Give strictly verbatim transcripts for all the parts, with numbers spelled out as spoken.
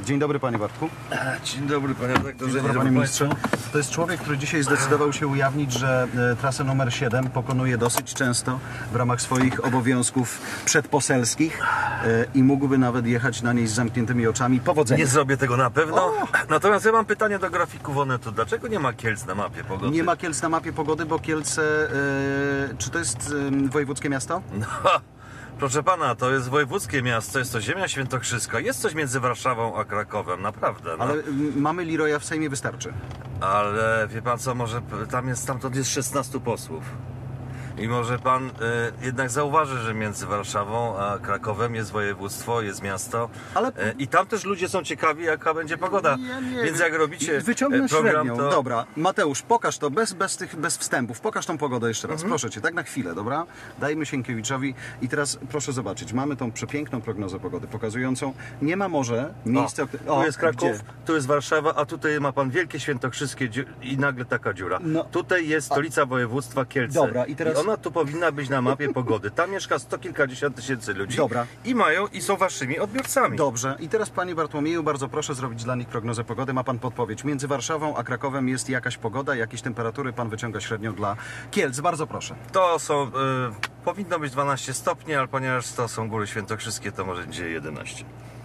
Dzień dobry, panie Bartku. Dzień dobry, panie redaktorze. Dzień dobry, panie ministrze. To jest człowiek, który dzisiaj zdecydował się ujawnić, że e, trasę numer siedem pokonuje dosyć często w ramach swoich obowiązków przedposelskich e, i mógłby nawet jechać na niej z zamkniętymi oczami. Powodzenia. Nie zrobię tego na pewno. O! Natomiast ja mam pytanie do grafików Onetu. Dlaczego nie ma Kielc na mapie pogody? Nie ma Kielc na mapie pogody, bo Kielce... E, czy to jest e, wojewódzkie miasto? No, proszę pana, to jest wojewódzkie miasto, jest to ziemia świętokrzyska. Jest coś między Warszawą a Krakowem, naprawdę. No. Ale m, mamy Leroya w Sejmie, wystarczy. Ale wie pan co, może tam jest, stamtąd jest szesnastu posłów. I może pan y, jednak zauważy, że między Warszawą a Krakowem jest województwo, jest miasto. Ale... Y, I tam też ludzie są ciekawi, jaka będzie pogoda. Nie, nie, Więc jak robicie wyciągnę program, średnią. to... Dobra, Mateusz, pokaż to bez, bez tych bez wstępów. Pokaż tą pogodę jeszcze raz. Mhm. Proszę cię, tak na chwilę, dobra? Dajmy Sienkiewiczowi i teraz proszę zobaczyć. Mamy tą przepiękną prognozę pogody pokazującą. Nie ma morze, miejsce... O, tu jest Kraków, gdzie? tu jest Warszawa, a tutaj ma pan wielkie świętokrzyskie dziu- i nagle taka dziura. No. Tutaj jest stolica województwa Kielce. Dobra, i teraz- I ona tu powinna być na mapie pogody. Tam mieszka sto kilkadziesiąt tysięcy ludzi. Dobra. I mają, i są waszymi odbiorcami. Dobrze. I teraz, panie Bartłomieju, bardzo proszę zrobić dla nich prognozę pogody. Ma pan podpowiedź. Między Warszawą a Krakowem jest jakaś pogoda, jakieś temperatury. Pan wyciąga średnią dla Kielc. Bardzo proszę. To są, y, powinno być dwanaście stopni, ale ponieważ to są góry świętokrzyskie, to może będzie jedenaście.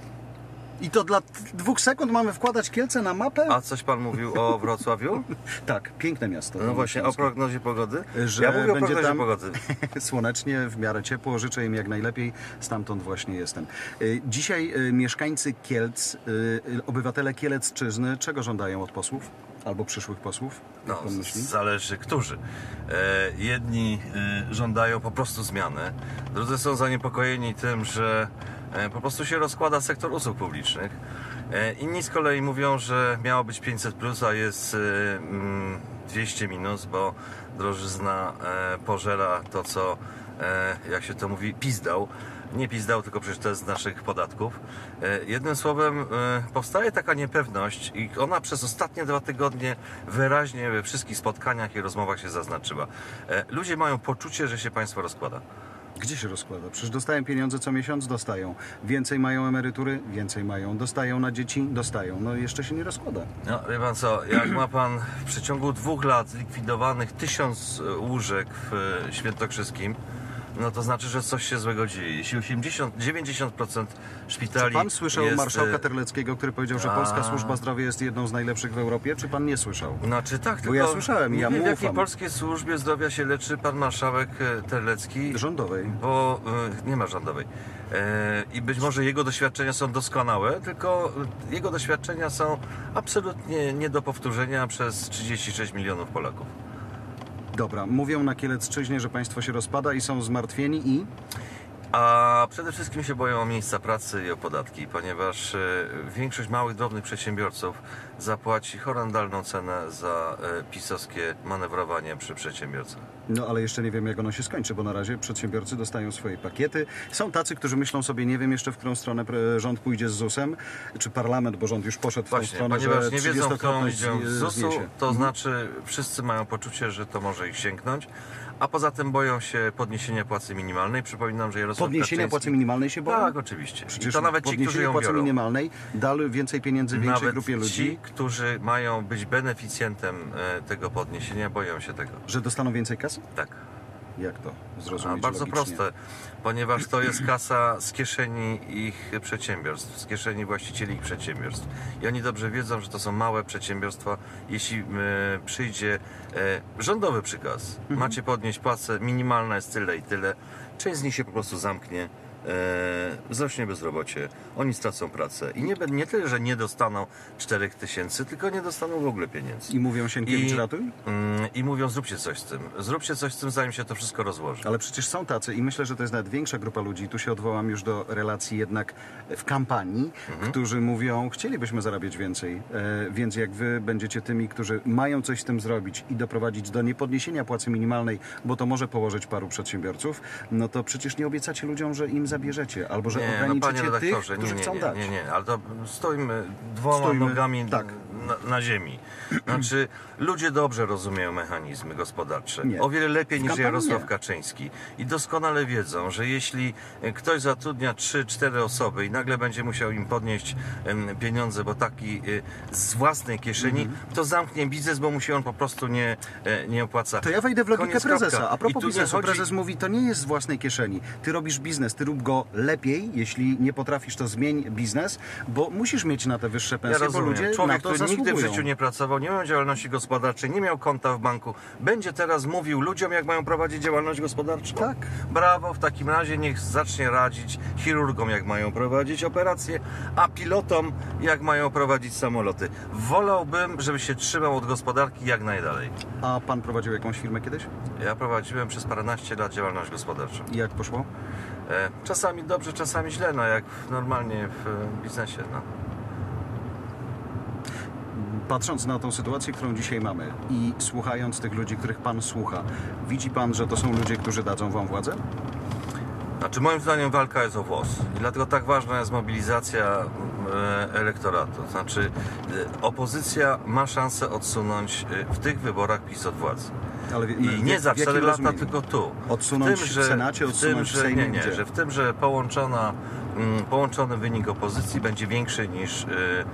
I to dla t- dwóch sekund mamy wkładać Kielce na mapę? A coś pan mówił o Wrocławiu? Tak, piękne miasto. No właśnie, o prognozie pogody? Że Ja mówię o będzie prognozie tam pogody. słonecznie, w miarę ciepło, życzę im jak najlepiej, stamtąd właśnie jestem. Y, Dzisiaj y, mieszkańcy Kielc, y, y, obywatele Kielecczyzny, czego żądają od posłów? Albo przyszłych posłów? Jak No, pan myśli? zależy którzy. E, jedni e, żądają po prostu zmiany, drudzy są zaniepokojeni tym, że e, po prostu się rozkłada sektor usług publicznych. E, inni z kolei mówią, że miało być pięćset plus, a jest e, mm, dwieście minus, bo drożyzna e, pożera to, co, e, jak się to mówi, pizdał. Nie pizdał, tylko przecież to jest z naszych podatków. E, Jednym słowem, e, powstaje taka niepewność i ona przez ostatnie dwa tygodnie wyraźnie we wszystkich spotkaniach i rozmowach się zaznaczyła. E, Ludzie mają poczucie, że się państwo rozkłada. Gdzie się rozkłada? Przecież dostają pieniądze co miesiąc? Dostają. Więcej mają emerytury? Więcej mają. Dostają na dzieci? Dostają. No jeszcze się nie rozkłada. No, wie pan co, jak ma pan w przeciągu dwóch lat zlikwidowanych tysiąc łóżek w Świętokrzyskim, no to znaczy, że coś się złego dzieje. Jeśli osiemdziesiąt dziewięćdziesiąt procent szpitali... Czy pan słyszał jest, marszałka Terleckiego, który powiedział, że a... polska służba zdrowia jest jedną z najlepszych w Europie? Czy pan nie słyszał? Znaczy tak, tylko ja słyszałem, nie ja wiem, mu w jakiej ufam. polskiej służbie zdrowia się leczy pan marszałek e, Terlecki, Rządowej. bo e, nie ma rządowej. E, I być może jego doświadczenia są doskonałe, tylko e, jego doświadczenia są absolutnie nie do powtórzenia przez trzydzieści sześć milionów Polaków. Dobra, mówią na Kielecczyźnie, że państwo się rozpada i są zmartwieni i... A przede wszystkim się boją o miejsca pracy i o podatki, ponieważ e, większość małych, drobnych przedsiębiorców zapłaci horrendalną cenę za e, pisowskie manewrowanie przy przedsiębiorcach. No ale jeszcze nie wiem, jak ono się skończy, bo na razie przedsiębiorcy dostają swoje pakiety. Są tacy, którzy myślą sobie, nie wiem jeszcze, w którą stronę pre- rząd pójdzie z zusem, czy parlament, bo rząd już poszedł w tą Właśnie, stronę, ponieważ że nie wiedzą, w którą trzydziestokrotność idą z zusu, zniesie. to Mhm. znaczy wszyscy mają poczucie, że to może ich sięgnąć, a poza tym boją się podniesienia płacy minimalnej. Przypominam, że Jarosław Podniesienia Kaczyński... płacy minimalnej się boją? Tak, oczywiście. Przecież I to nawet ci, którzy podniesienie ją płacy biorą. minimalnej dali więcej pieniędzy większej Nawet grupie ludzi, ci, którzy mają być beneficjentem e, tego podniesienia, boją się tego. że dostaną więcej kasy? Tak. Jak to A zrozumieć bardzo logicznie? proste, ponieważ to jest kasa z kieszeni ich przedsiębiorstw, z kieszeni właścicieli ich przedsiębiorstw. I oni dobrze wiedzą, że to są małe przedsiębiorstwa. Jeśli e, przyjdzie e, rządowy przykaz, Mhm. macie podnieść płacę, minimalna jest tyle i tyle, część z nich się po prostu zamknie, e, wzrośnie bezrobocie, oni stracą pracę i nie, nie tyle, że nie dostaną czterech tysięcy, tylko nie dostaną w ogóle pieniędzy. I mówią Sienkiewicz I- ratuj? Mm, I mówią, zróbcie coś z tym, zróbcie coś z tym, zanim się to wszystko rozłoży. Ale przecież są tacy i myślę, że to jest nawet większa grupa ludzi, tu się odwołam już do relacji jednak w kampanii, Mhm. którzy mówią, chcielibyśmy zarabiać więcej, e, więc jak wy będziecie tymi, którzy mają coś z tym zrobić i doprowadzić do niepodniesienia płacy minimalnej, bo to może położyć paru przedsiębiorców, no to przecież nie obiecacie ludziom, że im zabierzecie, albo że Nie, no ograniczycie panie tych, redaktorze, którzy nie, chcą nie, dać. nie, nie, ale to stoimy dwoma Stoimy, nogami tak, na, na ziemi. Znaczy, ludzie dobrze rozumieją mechanizmy gospodarcze. Nie. O wiele lepiej W niż kampanii Jarosław nie. Kaczyński. I doskonale wiedzą, że jeśli ktoś zatrudnia trzy cztery osoby i nagle będzie musiał im podnieść em, pieniądze, bo taki y, z własnej kieszeni, Mhm. to zamknie biznes, bo mu się on po prostu nie, e, nie opłaca. To ja wejdę w logikę Koniec, prezesa. kropka. A I propos tu nie biznesu, chodzi- prezes mówi, to nie jest z własnej kieszeni. Ty robisz biznes, ty rób go lepiej. Jeśli nie potrafisz, to zmień biznes, bo musisz mieć na te wyższe Ja pensje, bo rozumiem. ludzie Człowiek, na to który nigdy w zasługują. życiu nie pracował, nie miał działalności gospodarczej, nie miał konta w banku, będzie teraz mówił ludziom, jak mają prowadzić działalność gospodarczą? Tak. Brawo, w takim razie niech zacznie radzić chirurgom, jak mają prowadzić operacje, a pilotom, jak mają prowadzić samoloty. Wolałbym, żeby się trzymał od gospodarki jak najdalej. A pan prowadził jakąś firmę kiedyś? Ja prowadziłem przez paręnaście lat działalność gospodarczą. I jak poszło? E, czasami dobrze, czasami źle, no jak normalnie w e, biznesie. No. Patrząc na tą sytuację, którą dzisiaj mamy i słuchając tych ludzi, których pan słucha, widzi pan, że to są ludzie, którzy dadzą wam władzę? Znaczy moim zdaniem walka jest o włos i dlatego tak ważna jest mobilizacja e, elektoratu. Znaczy e, opozycja ma szansę odsunąć e, w tych wyborach PiS od władzy. Ale w- I w- nie w za jakim cztery lata, rozumieniu? tylko tu. Odsunąć w Senacie, w tym, odsunąć w że, Sejmie, nie, nie, gdzie? że w tym, że połączona, mm, połączony wynik opozycji będzie większy niż, e,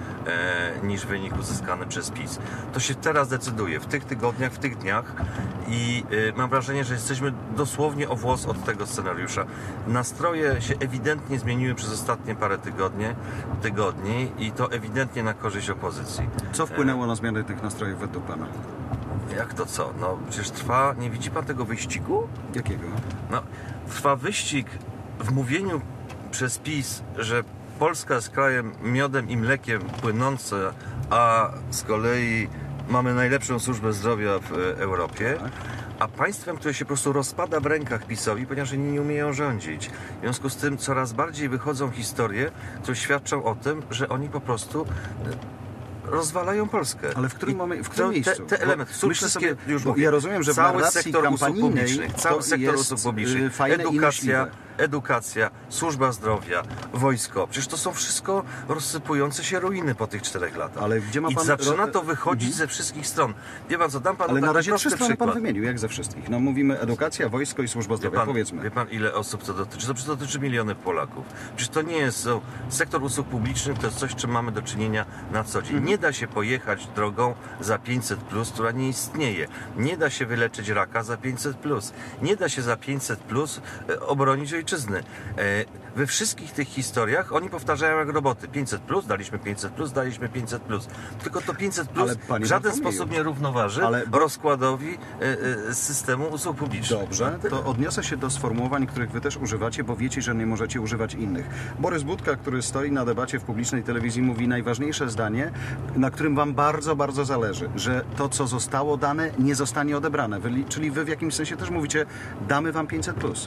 e, niż wynik uzyskany przez PiS. To się teraz decyduje, w tych tygodniach, w tych dniach i e, mam wrażenie, że jesteśmy dosłownie o włos od tego scenariusza. Nastroje się ewidentnie zmieniły przez ostatnie parę tygodni, tygodni i to ewidentnie na korzyść opozycji. Co wpłynęło na zmianę tych nastrojów według pana? Jak to co? No przecież trwa, nie widzi pan tego wyścigu? Jakiego? No, trwa wyścig w mówieniu przez PiS, że Polska jest krajem miodem i mlekiem płynące, a z kolei mamy najlepszą służbę zdrowia w e, Europie, Tak. a państwem, które się po prostu rozpada w rękach PiS-owi, ponieważ oni nie umieją rządzić. W związku z tym coraz bardziej wychodzą historie, które świadczą o tym, że oni po prostu e, rozwalają Polskę. Ale w którym, I momen- w którym to, miejscu? Te, te Bo elementy, są myślę wszystkie, sobie, już bo mówię, ja rozumiem, że w cały narracji sektor usług kampanijnej publicznych, to cały sektor jest, usług publicznych, y, fajne i edukacja, myśliwe. edukacja, służba zdrowia, wojsko. Przecież to są wszystko rozsypujące się ruiny po tych czterech latach. Ale gdzie ma I pan- zaczyna to ro- wychodzić Mhm. ze wszystkich stron. Wie pan co, dam panu Ale taki na razie prosty trzy strony pan przykład. wymienił, jak ze wszystkich. No mówimy edukacja, wojsko i służba Wie zdrowia, pan, powiedzmy. wie pan, ile osób to dotyczy? To przecież dotyczy milionów Polaków. Przecież to nie jest... To, sektor usług publicznych to jest coś, z czym mamy do czynienia na co dzień. Nie da się pojechać drogą za pięćset plus, która nie istnieje. Nie da się wyleczyć raka za pięćset plus. Nie da się za pięćset plus e, obronić ojczyzny. E, we wszystkich tych historiach oni powtarzają jak roboty. pięćset plus, daliśmy pięćset plus, daliśmy pięćset plus. Tylko to pięćset plus Ale panie w żaden Bartłomieju, sposób nie równoważy ale- rozkładowi e, e, systemu usług publicznych. Dobrze, to odniosę się do sformułowań, których wy też używacie, bo wiecie, że nie możecie używać innych. Borys Budka, który stoi na debacie w publicznej telewizji, mówi najważniejsze zdanie, na którym wam bardzo, bardzo zależy, że to, co zostało dane, nie zostanie odebrane. Wy, czyli wy w jakimś sensie też mówicie, damy wam pięćset plus.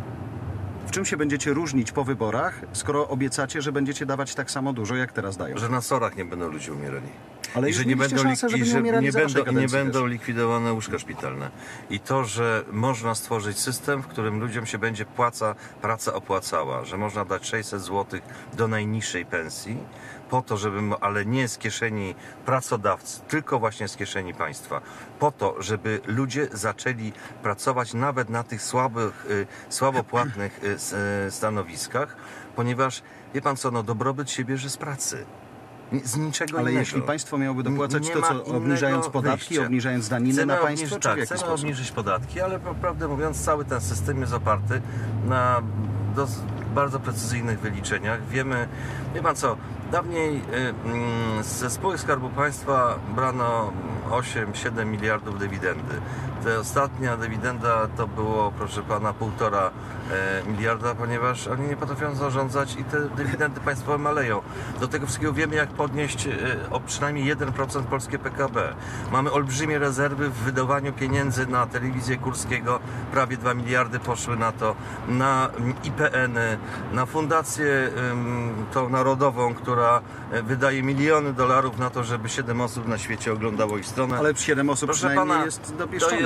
W czym się będziecie różnić po wyborach, skoro obiecacie, że będziecie dawać tak samo dużo, jak teraz dają? Że na sorach nie będą ludzie umierali. Ale I już że nie mieliście będą, szansę, lik- żeby i nie że umierali nie za waszej będą, i nie kadencji będą też. likwidowane łóżka szpitalne. I to, że można stworzyć system, w którym ludziom się będzie płaca, praca opłacała, że można dać sześćset złotych do najniższej pensji, po to, żeby, ale nie z kieszeni pracodawcy, tylko właśnie z kieszeni państwa, po to, żeby ludzie zaczęli pracować nawet na tych słabych, y, słabo płatnych y, s- y, stanowiskach, ponieważ, wie pan co, no dobrobyt się bierze z pracy. Ni- Z niczego Ale innego. jeśli państwo miałoby dopłacać Nie to, ma co innego obniżając podatki, wyjścia. obniżając daniny Chcemy na państwo, obniżyć, czy w tak, jaki chcemy sposób? obniżyć podatki, ale prawdę mówiąc cały ten system jest oparty na dos- bardzo precyzyjnych wyliczeniach. Wiemy, wie pan co, dawniej y, mm, ze spółek Skarbu Państwa brano osiem siedem miliardów dywidendy. Ta ostatnia dywidenda to było, proszę pana, półtora e, miliarda, ponieważ oni nie potrafią zarządzać i te dywidendy państwowe maleją. Do tego wszystkiego wiemy, jak podnieść e, o przynajmniej jeden procent polskie P K B. Mamy olbrzymie rezerwy w wydawaniu pieniędzy na telewizję Kurskiego. Prawie dwa miliardy poszły na to, na I P N-y, na fundację ym, tą narodową, która e, wydaje miliony dolarów na to, żeby siedem osób na świecie oglądało ich stronę. Ale siedem osób Proszę przynajmniej pana, jest to dopieszczonych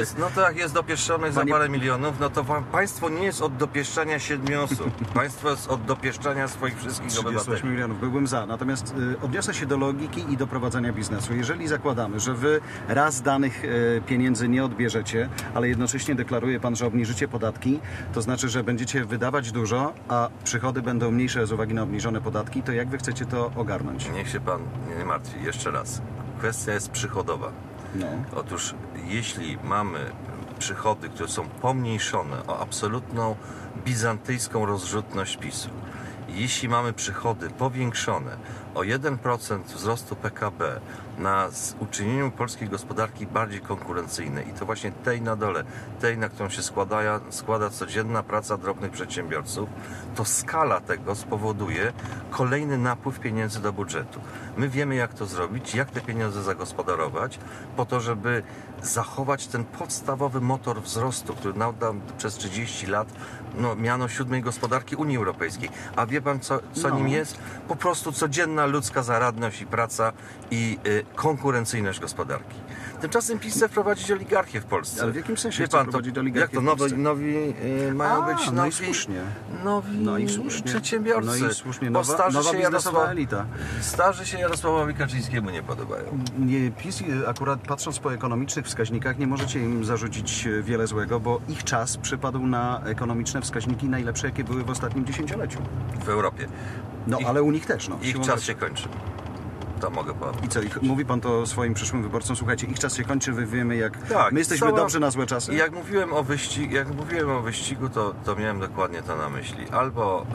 jest, no to jak jest dopieszczonych Panie- za parę milionów, no to wam, państwo nie jest od dopieszczania siedmiu osób. Państwo jest od dopieszczania swoich wszystkich trzydzieści osiem obywateli. milionów, byłbym za. Natomiast y, odniosę się do logiki i do prowadzenia biznesu. Jeżeli zakładamy, że wy raz danych y, pieniędzy nie odbierzecie, ale jednocześnie deklaruje pan, że obniżycie podatki, to znaczy, że będziecie wydawać dużo, a przychody będą mniejsze z uwagi na obniżone podatki, to jak wy chcecie to ogarnąć? Niech się pan nie martwi. Jeszcze raz. Kwestia jest przychodowa. No. Otóż jeśli mamy przychody, które są pomniejszone o absolutną bizantyjską rozrzutność PiSu, jeśli mamy przychody powiększone o jeden procent wzrostu P K B na uczynieniu polskiej gospodarki bardziej konkurencyjnej i to właśnie tej na dole, tej, na którą się składa, składa codzienna praca drobnych przedsiębiorców, to skala tego spowoduje kolejny napływ pieniędzy do budżetu. My wiemy, jak to zrobić, jak te pieniądze zagospodarować, po to, żeby zachować ten podstawowy motor wzrostu, który nadał przez trzydzieści lat no, miano siódmej gospodarki Unii Europejskiej. A wie pan, co, co No. nim jest? Po prostu codzienna ludzka zaradność i praca i y, konkurencyjność gospodarki. Tymczasem PiS chce wprowadzić oligarchię w Polsce. Ale w jakim sensie Wie chce pan, wprowadzić to, oligarchię jak to w nowi, Polsce? nowi y, mają A, być no i nowi, słusznie. nowi No i słusznie. przedsiębiorcy. No i słusznie. Bo Nowa, starzy nowa się biznesowa Jarosław- elita. Starzy się Jarosławowi Kaczyńskiemu nie podobają. Nie, PiS y, akurat patrząc po ekonomicznych wskaźnikach nie możecie im zarzucić y, wiele złego, bo ich czas przypadł na ekonomiczne wskaźniki najlepsze, jakie były w ostatnim dziesięcioleciu. W Europie. No Ich- ale u nich też. No, Ich siłą czas rzeczy. się kończy. To mogę pan. I co, ich, mówi pan to swoim przyszłym wyborcom, słuchajcie, ich czas się kończy, wy wiemy jak, Tak, my jesteśmy cała- dobrzy na złe czasy. I jak mówiłem o wyścigu, jak mówiłem o wyścigu, to, to miałem dokładnie to na myśli. Albo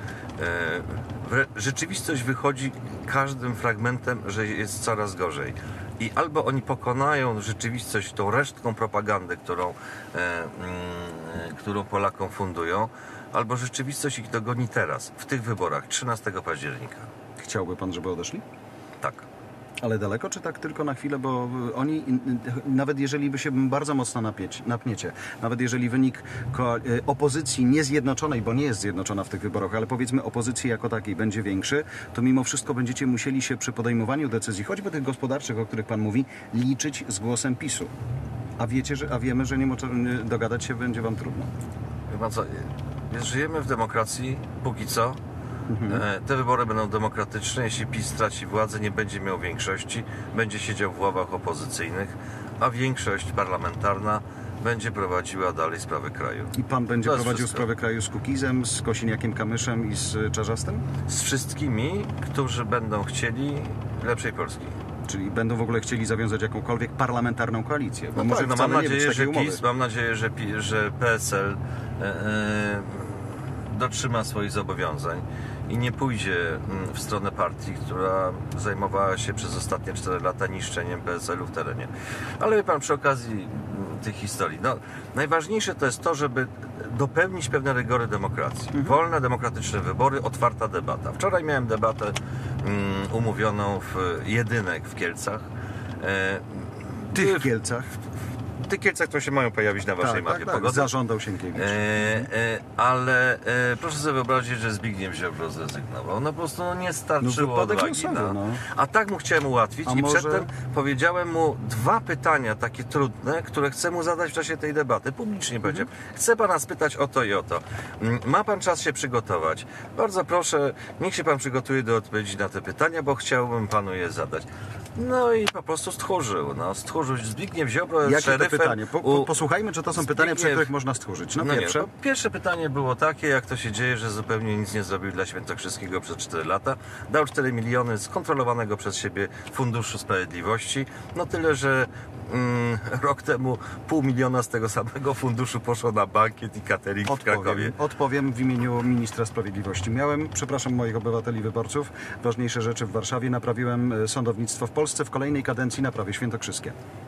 y, y, rzeczywistość wychodzi każdym fragmentem, że jest coraz gorzej. I albo oni pokonają rzeczywistość tą resztką propagandy, którą, e, mm, którą Polakom fundują, albo rzeczywistość ich dogoni teraz, w tych wyborach, trzynastego października. Chciałby pan, żeby odeszli? Tak. Ale daleko, czy tak tylko na chwilę, bo y, oni, y, y, nawet jeżeli by się bardzo mocno napieć, napniecie, nawet jeżeli wynik ko- y, opozycji niezjednoczonej, bo nie jest zjednoczona w tych wyborach, ale powiedzmy opozycji jako takiej będzie większy, to mimo wszystko będziecie musieli się przy podejmowaniu decyzji, choćby tych gospodarczych, o których pan mówi, liczyć z głosem PiSu. A wiecie, że, a wiemy, że nie możemy dogadać się będzie wam trudno. Wie pan co, żyjemy w demokracji, póki co. E, Te wybory będą demokratyczne. Jeśli PiS straci władzę, nie będzie miał większości, będzie siedział w ławach opozycyjnych, a większość parlamentarna będzie prowadziła dalej sprawy kraju. I pan będzie To jest prowadził wszystko. sprawę kraju z Kukizem, z Kosiniakiem-Kamyszem i z Czarzastym? Z wszystkimi, którzy będą chcieli lepszej Polski. Czyli będą w ogóle chcieli zawiązać jakąkolwiek parlamentarną koalicję. Bo No może tak, no wcale mam nie być nadzieję, takiej że umowy. PiS, mam nadzieję, że, Pi- że P S L e, e, dotrzyma swoich zobowiązań i nie pójdzie mm, w stronę partii, która zajmowała się przez ostatnie cztery lata niszczeniem P S L-u w terenie. Ale wie pan, przy okazji mm, tych historii, no, najważniejsze to jest to, żeby dopełnić pewne rygory demokracji. Mhm. Wolne, demokratyczne wybory, otwarta debata. Wczoraj miałem debatę mm, umówioną w Jedynek w Kielcach. E, W tych Kielcach. w tych Kielcach, które się mają pojawić na waszej Tak, mapie tak, tak. pogody. Zażądał Sienkiewicz. E, e, ale e, proszę sobie wyobrazić, że Zbigniew Ziobro zrezygnował. No po prostu no, nie No, starczyło wypadek odwagi. losowy, No. no. A tak mu chciałem ułatwić A i może- przedtem powiedziałem mu dwa pytania takie trudne, które chcę mu zadać w czasie tej debaty. Publicznie powiedziałem. Chcę pana spytać o to i o to. Mm, Ma pan czas się przygotować? Bardzo proszę, niech się pan przygotuje do odpowiedzi na te pytania, bo chciałbym panu je zadać. No i po prostu stchórzył. No, stchórzył. Zbigniew Ziobro jest Jakie to szeryfem pytanie? Po, po, u- posłuchajmy, czy to są pytania, przy Zbigniew- których można stchórzyć. No, no pierwsze. Nie, no, pierwsze pytanie było takie, jak to się dzieje, że zupełnie nic nie zrobił dla Świętokrzyskiego przez cztery lata. Dał cztery miliony z kontrolowanego przez siebie Funduszu Sprawiedliwości. No tyle, że mm, rok temu pół miliona z tego samego funduszu poszło na bankiet i catering w Krakowie. Odpowiem, odpowiem w imieniu ministra sprawiedliwości. Miałem, przepraszam moich obywateli wyborców, ważniejsze rzeczy w Warszawie. Naprawiłem e, sądownictwo w Polsce. W kolejnej kadencji naprawię świętokrzyskie.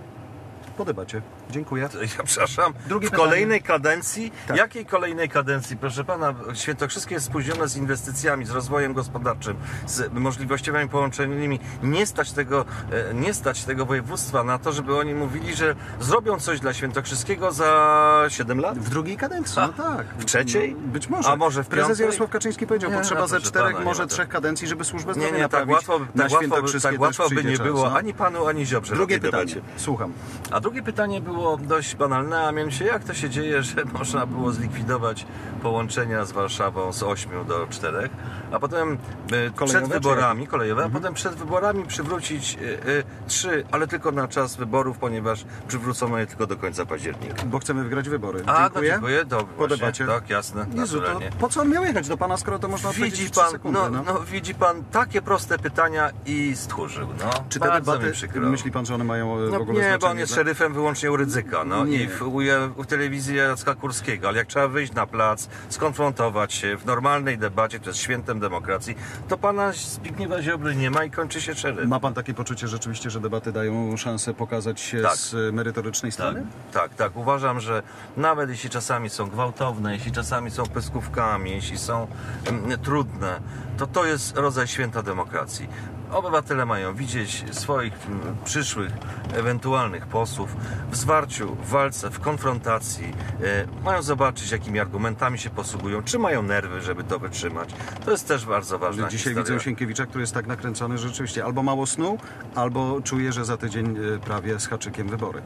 Po debacie. Dziękuję. Ja przepraszam, Drugie w pytanie. kolejnej kadencji? Tak. Jakiej kolejnej kadencji? Proszę pana, Świętokrzyskie jest spóźnione z inwestycjami, z rozwojem gospodarczym, z możliwościami połączonymi. Nie stać tego, e, nie stać tego województwa na to, żeby oni mówili, że zrobią coś dla Świętokrzyskiego za siedem lat? W drugiej kadencji, A, no tak. w trzeciej? No, być może. A może w Prezes piątej? Jarosław Kaczyński powiedział, Nie, potrzeba no, ze proszę czterech, pana, nie może ma to. trzech kadencji, żeby służbę Nie, zdrowia nie, tak naprawić. łatwo, Na tak łatwo, świętokrzyskie tak też łatwo by przyjdzie nie czas, było no. ani panu, ani Ziobrze. Drugie na tej pytanie. debacie. Słucham. A drugie pytanie było dość banalne, a mianowicie jak to się dzieje, że można było zlikwidować połączenia z Warszawą z ośmiu do czterech, a potem e, przed wyborami, kolejowe, mhm. a potem przed wyborami przywrócić trzy, e, ale tylko na czas wyborów, ponieważ przywrócono je tylko do końca października. Bo chcemy wygrać wybory. A, dziękuję. No, dziękuję. To po właśnie, debacie. Tak, jasne. Jezu, to po co on miał jechać do pana, skoro to można widzi odpowiedzieć w pan, trzy sekundy? no, No. no, widzi pan, takie proste pytania i stchórzył. No. Czy te Bardzo debaty, mi przykro. myśli pan, że one mają No w ogóle nie, znaczenie? bo on jest dla... szeryfem wyłącznie u Rydzyka, no Nie. i w, u, u telewizji Jacka Kurskiego, ale jak trzeba wyjść na plac, skonfrontować się w normalnej debacie, to jest świętem demokracji, to pana Zbigniewa Ziobry nie ma i kończy się szeryf. Ma pan takie poczucie rzeczywiście, że debaty dają szansę pokazać się Tak. z merytorycznej strony? Tak, tak. Uważam, że nawet jeśli czasami są gwałtowne, jeśli czasami są pyskówkami, jeśli są mm, trudne, to to jest rodzaj święta demokracji. Obywatele mają widzieć swoich mm, przyszłych, ewentualnych posłów w zwarciu, w walce, w konfrontacji. E, mają zobaczyć, jakimi argumentami się posługują, czy mają nerwy, żeby to wytrzymać. To jest też bardzo ważna Dzisiaj historia. widzę Sienkiewicza, który jest tak nakręcony, że rzeczywiście albo mało snu, albo czuje, że za tydzień y, prawie z haczykiem wybory.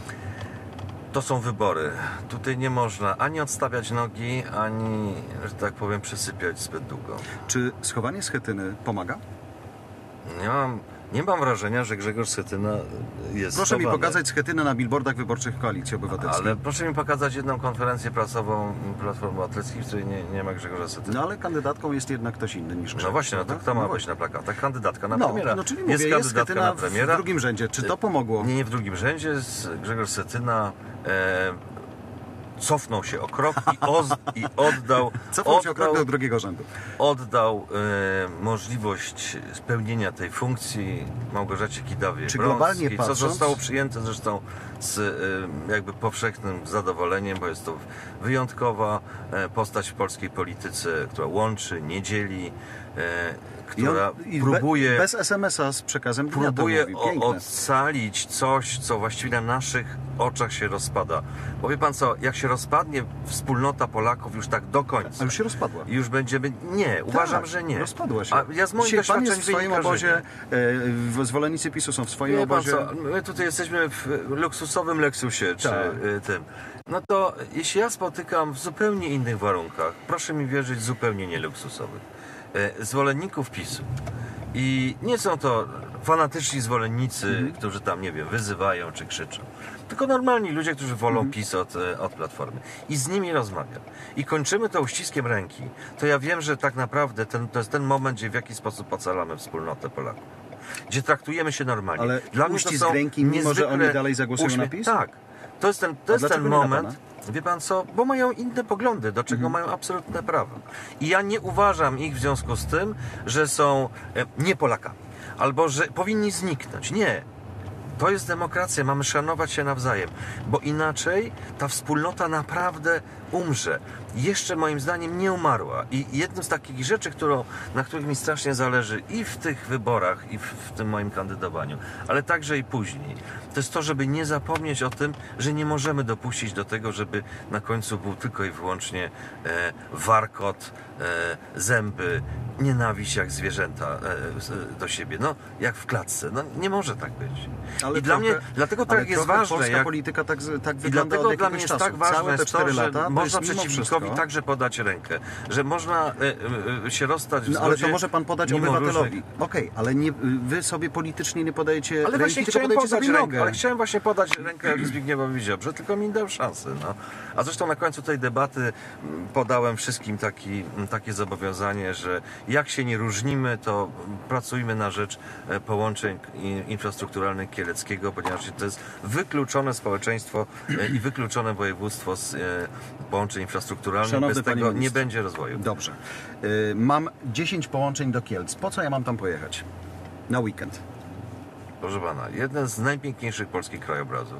To są wybory. Tutaj nie można ani odstawiać nogi, ani, że tak powiem, przysypiać zbyt długo. Czy schowanie Schetyny pomaga? Nie mam, nie mam wrażenia, że Grzegorz Schetyna jest Proszę mi schowany. pokazać Schetynę na billboardach wyborczych Koalicji Obywatelskiej. Ale proszę mi pokazać jedną konferencję prasową Platformy Obywatelskiej, w której nie, nie ma Grzegorza Schetyny. No ale kandydatką jest jednak ktoś inny niż Grzegorz. No właśnie, no to prawda? kto ma No być właśnie. na plakatach? Kandydatka na No, premiera. no czyli jest mówię, jest kandydatka Schetyna na premiera. w drugim rzędzie. Czy to pomogło? Nie, nie w drugim rzędzie. Jest Grzegorz Schetyna e, cofnął się o krok i, oz, i oddał, Cofnął się o krok oddał, do drugiego rzędu. oddał e, możliwość spełnienia tej funkcji Małgorzacie Kidawie-Brąskiej, Czy globalnie co patrząc- zostało przyjęte zresztą z e, jakby powszechnym zadowoleniem, bo jest to wyjątkowa e, postać w polskiej polityce, która łączy, nie dzieli, e, I on, która i próbuje... Be, bez es em es a z przekazem dnia próbuje to mówi. o- Piękne. ocalić coś, co właściwie na naszych oczach się rozpada. Bo wie pan co, jak się rozpadnie wspólnota Polaków już tak do końca, A już się rozpadła. i już będziemy... Nie, uważam, Tak, że nie. Rozpadła się. A ja z moich Dzisiaj pan doświadczeń jest w swoim wynika, że obozie, nie. e, zwolennicy PiSu są w swoim Wie pan obozie. co, my tutaj jesteśmy w luksusowym Lexusie, czy Tak. y, tym. No to jeśli ja spotykam w zupełnie innych warunkach, proszę mi wierzyć, zupełnie nie luksusowych, y, zwolenników PiSu. I nie są to fanatyczni zwolennicy, Mhm. którzy tam, nie wiem, wyzywają czy krzyczą. Tylko normalni ludzie, którzy wolą Mhm. PiS od, e, od Platformy. I z nimi rozmawiam. I kończymy to uściskiem ręki. To ja wiem, że tak naprawdę ten, to jest ten moment, gdzie w jakiś sposób ocalamy wspólnotę Polaków. Gdzie traktujemy się normalnie. Ale Dla mnie to uścisk są ręki, mimo że niezwykle oni dalej zagłosują uśmiech... na PiS? Tak. To jest ten, to jest dlaczego ten nie na moment, wie pan co, bo mają inne poglądy, do czego mają absolutne prawo. I ja nie uważam ich w związku z tym, że są e, nie Polakami, albo że powinni zniknąć. Nie. To jest demokracja, mamy szanować się nawzajem, bo inaczej ta wspólnota naprawdę umrze. Jeszcze moim zdaniem nie umarła. I jedną z takich rzeczy, którą, na których mi strasznie zależy i w tych wyborach, i w, w tym moim kandydowaniu, ale także i później, to jest to, żeby nie zapomnieć o tym, że nie możemy dopuścić do tego, żeby na końcu był tylko i wyłącznie e, warkot, e, zęby, nienawiść jak zwierzęta e, do siebie. No, jak w klatce. No, nie może tak być. Ale I dla trochę- mnie, dlatego ale tak jest trochę ważne, polska jak, polityka tak, z- tak i wygląda dlatego od dla mnie jakiegoś jest czasu. tak ważne Całe te jest to, cztery że lata, to można jest mimo przeciwnikowi wszystko- także podać rękę, że można y, y, się rozstać w No, ale to zgodzie może pan podać mimo obywatelowi. różnych- Okej, ale nie, wy sobie politycznie nie podajecie Ale ręki, właśnie tylko chciałem podajecie podać sobie rękę, nogę. ale chciałem właśnie podać rękę Zbigniewowi Ziobrze, tylko mi dał szansę. No. A zresztą na końcu tej debaty mm, podałem wszystkim taki, mm, takie zobowiązanie, że jak się nie różnimy, to pracujmy na rzecz e, połączeń i- infrastrukturalnych Kieleckiego, ponieważ to jest wykluczone społeczeństwo e, i wykluczone województwo z e, połączeń infrastrukturalnych. Szanowny Bez panie tego nie ministrze. będzie rozwoju. Dobrze. Y, mam dziesięć połączeń do Kielc. Po co ja mam tam pojechać? Na weekend. Proszę pana, jeden z najpiękniejszych polskich krajobrazów.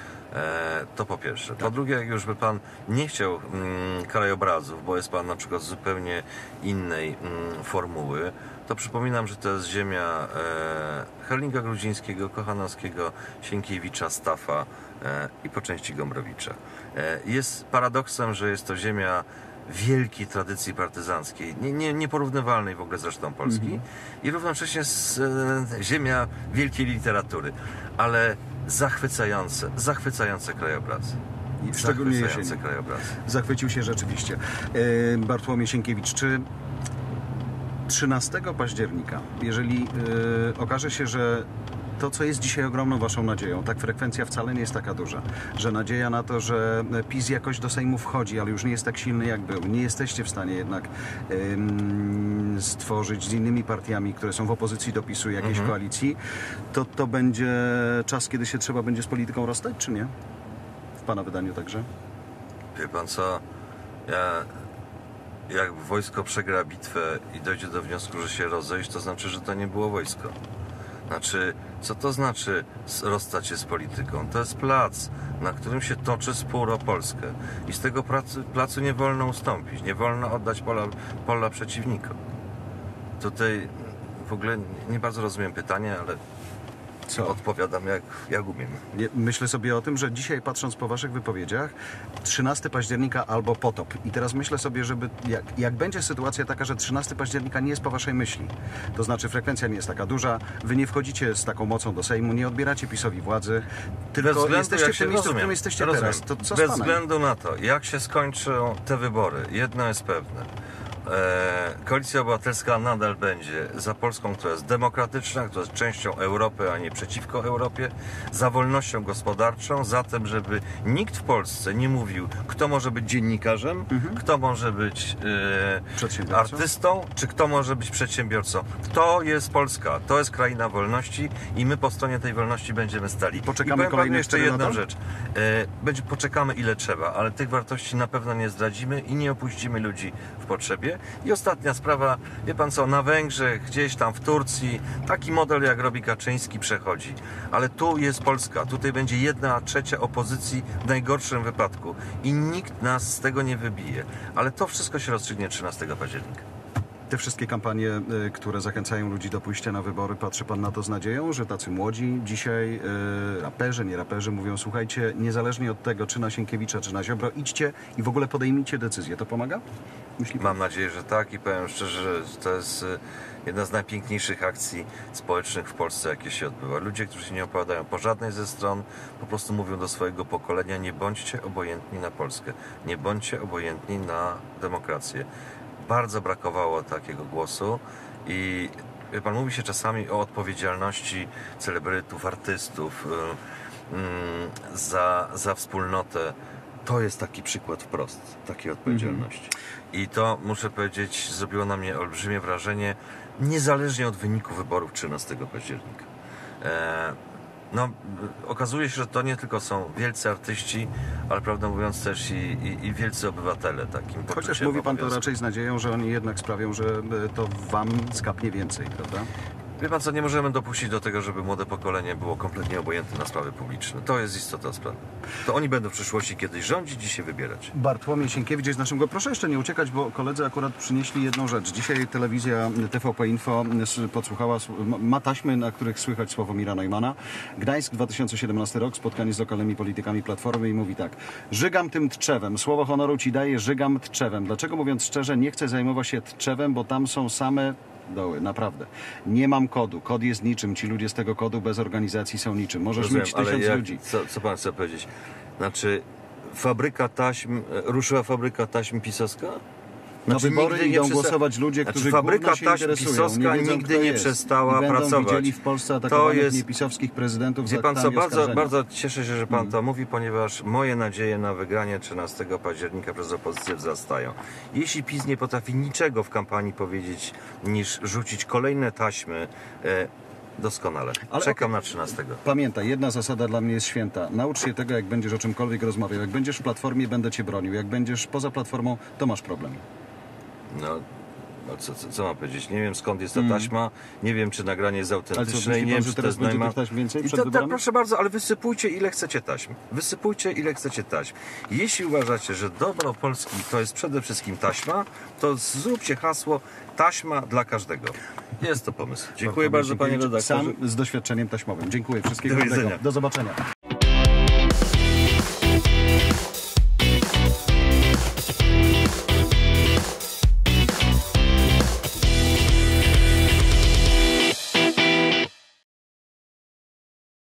E, to po pierwsze. Po drugie, jak już by pan nie chciał mm, krajobrazów, bo jest pan na przykład z zupełnie innej mm, formuły, to przypominam, że to jest ziemia e, Herlinga Grudzińskiego, Kochanowskiego, Sienkiewicza, Staffa e, i po części Gombrowicza. E, jest paradoksem, że jest to ziemia wielkiej tradycji partyzanckiej, nie, nie, nieporównywalnej w ogóle z resztą Polski, i równocześnie z, e, ziemia wielkiej literatury. Ale zachwycające, zachwycające krajobrazy. I szczególnie Zachwycające jesienią. krajobrazy. Zachwycił się rzeczywiście. E, Bartłomiej Sienkiewicz, czy trzynastego października, jeżeli e, okaże się, że to, co jest dzisiaj ogromną waszą nadzieją, tak frekwencja wcale nie jest taka duża, że nadzieja na to, że PiS jakoś do Sejmu wchodzi, ale już nie jest tak silny, jak był. Nie jesteście w stanie jednak ym, stworzyć z innymi partiami, które są w opozycji do PiSu, jakiejś Mhm. koalicji, to to będzie czas, kiedy się trzeba będzie z polityką rozstać, czy nie? W pana wydaniu także? Wie pan co, ja, jak wojsko przegra bitwę i dojdzie do wniosku, że się rozejść, to znaczy, że to nie było wojsko. Znaczy, co to znaczy rozstać się z polityką? To jest plac, na którym się toczy spór o Polskę. I z tego placu, placu nie wolno ustąpić, nie wolno oddać pola, pola przeciwnikom. Tutaj w ogóle nie bardzo rozumiem pytanie, ale Co? odpowiadam jak, jak umiem. Nie, Myślę sobie o tym, że dzisiaj, patrząc po waszych wypowiedziach, trzynastego października albo potop. I teraz myślę sobie, żeby jak, jak będzie sytuacja taka, że trzynastego października nie jest po waszej myśli, to znaczy frekwencja nie jest taka duża, wy nie wchodzicie z taką mocą do Sejmu, nie odbieracie PiS-owi władzy, tylko jesteście w tym miejscu, w którym jesteście rozumiem. teraz. To co z Bez panem? względu na to, jak się skończą te wybory, jedno jest pewne. E, Koalicja Obywatelska nadal będzie za Polską, która jest demokratyczna, która jest częścią Europy, a nie przeciwko Europie, za wolnością gospodarczą, za tym, żeby nikt w Polsce nie mówił, kto może być dziennikarzem, Mhm. kto może być e, Przedsiębiorcą? artystą, czy kto może być przedsiębiorcą. To jest Polska, to jest kraina wolności i my po stronie tej wolności będziemy stali. Poczekamy I powiem panu kolejne jeszcze cztery jedną lata? rzecz. E, będzie, poczekamy ile trzeba, ale tych wartości na pewno nie zdradzimy i nie opuścimy ludzi w potrzebie. I ostatnia sprawa, wie pan co, na Węgrzech, gdzieś tam w Turcji, taki model jak robi Kaczyński przechodzi. Ale tu jest Polska, tutaj będzie jedna trzecia opozycji w najgorszym wypadku i nikt nas z tego nie wybije. Ale to wszystko się rozstrzygnie trzynastego października. Te wszystkie kampanie, y, które zachęcają ludzi do pójścia na wybory, patrzy pan na to z nadzieją, że tacy młodzi dzisiaj y, raperzy, nie raperzy mówią, słuchajcie, niezależnie od tego, czy na Sienkiewicza, czy na Ziobro, idźcie i w ogóle podejmijcie decyzję. To pomaga? Myśli pan? Mam nadzieję, że tak i powiem szczerze, że to jest y, jedna z najpiękniejszych akcji społecznych w Polsce, jakie się odbywa. Ludzie, którzy się nie opowiadają po żadnej ze stron, po prostu mówią do swojego pokolenia, nie bądźcie obojętni na Polskę, nie bądźcie obojętni na demokrację. Bardzo brakowało takiego głosu i wie pan, mówi się czasami o odpowiedzialności celebrytów, artystów yy, yy, za, za wspólnotę. To jest taki przykład wprost takiej odpowiedzialności. I to, muszę powiedzieć, zrobiło na mnie olbrzymie wrażenie, niezależnie od wyniku wyborów trzynastego października. E, no, okazuje się, że to nie tylko są wielcy artyści, ale prawdę mówiąc też i, i, i wielcy obywatele takim Chociaż poczuciem mówi pan to obowiązku. raczej z nadzieją, że oni jednak sprawią, że y, to wam skapnie więcej, prawda? Wie pan co, nie możemy dopuścić do tego, żeby młode pokolenie było kompletnie obojętne na sprawy publiczne. To jest istota sprawy. To oni będą w przyszłości kiedyś rządzić i się wybierać. Bartłomiej Sienkiewicz jest naszym go. Proszę jeszcze nie uciekać, bo koledzy akurat przynieśli jedną rzecz. Dzisiaj telewizja T V P Info podsłuchała, ma taśmy, na których słychać Sławomira Neumanna. Gdańsk, dwa tysiące siedemnasty rok, spotkanie z lokalnymi politykami Platformy i mówi tak. Żygam tym Tczewem. Słowo honoru ci daję, żygam Tczewem. Dlaczego, mówiąc szczerze, nie chcę zajmować się Tczewem, bo tam są same doły, naprawdę. Nie mam kodu. Kod jest niczym. Ci ludzie z tego kodu bez organizacji są niczym. Możesz Rozumiem, mieć ale tysiąc jak, ludzi. Co, co pan chce powiedzieć? Znaczy, fabryka taśm, ruszyła fabryka taśm pisowska? Na wybory nigdy nie idą przesta- głosować ludzie, Znaczy, którzy fabryka gówno się taśm interesują. pisowska nie wiedzą, nigdy kto nie jest. przestała I będą pracować. widzieli w Polsce To atakowanych jest- niepisowskich prezydentów Wie za pan co, aktami bardzo, oskarżenia. bardzo cieszę się, że pan to mówi, ponieważ moje nadzieje na wygranie trzynastego października przez opozycję wzrastają. Jeśli PiS nie potrafi niczego w kampanii powiedzieć, niż rzucić kolejne taśmy, e, doskonale. Ale Czekam okej. na trzynastego. Pamiętaj, jedna zasada dla mnie jest święta. Naucz się tego, jak będziesz o czymkolwiek rozmawiał. Jak będziesz w Platformie, będę cię bronił. Jak będziesz poza Platformą, to masz problem. No, no co, co, co mam powiedzieć? Nie wiem, skąd jest ta taśma, nie wiem, czy nagranie jest Ale co, autentyczne, myśli nie pan, wiem, że czy to teraz jest będzie Neumann. tych taśm więcej I przed to, to, wyborami? proszę bardzo, ale wysypujcie ile chcecie taśm. Wysypujcie ile chcecie taśm. Jeśli uważacie, że dobro Polski to jest przede wszystkim taśma, to zróbcie hasło taśma dla każdego. Jest to pomysł. Dziękuję bardzo, panie redaktorze. Sam z doświadczeniem taśmowym. Dziękuję. Wszystkiego Do dobrego. widzenia. Do zobaczenia.